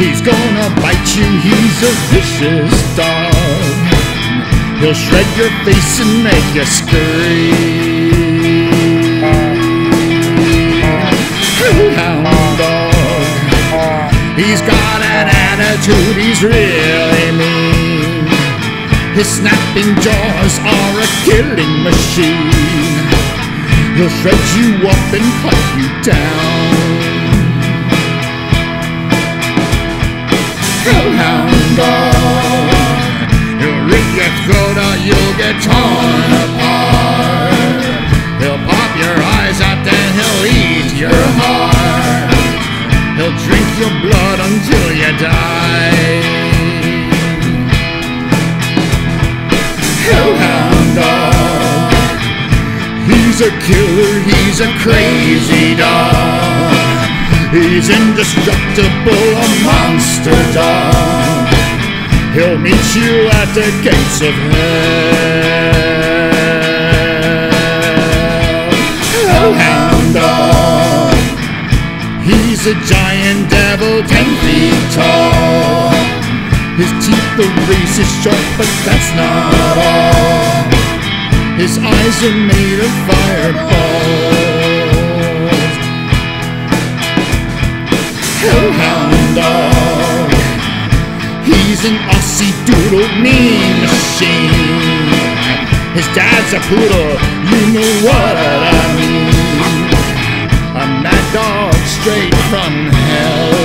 He's gonna bite you, he's a vicious dog. He'll shred your face and make you scream. Hellhound dog. He's got an attitude, he's really mean. His snapping jaws are a killing machine. He'll shred you up and cut you down. Hellhound dog. He'll rip your throat out, you'll get torn apart. He'll pop your eyes out, then he'll eat your heart. He'll drink your blood until you die. Hellhound dog. He's a killer, he's a crazy dog. He's indestructible, a monster dog. He'll meet you at the gates of hell. Hellhound dog. He's a giant devil, 10 feet tall. His teeth are razor sharp, but that's not all. His eyes are made of fireballs. Hellhound dog. He's an Aussie doodle mean machine. His dad's a poodle, you know what I mean. A mad dog straight from hell.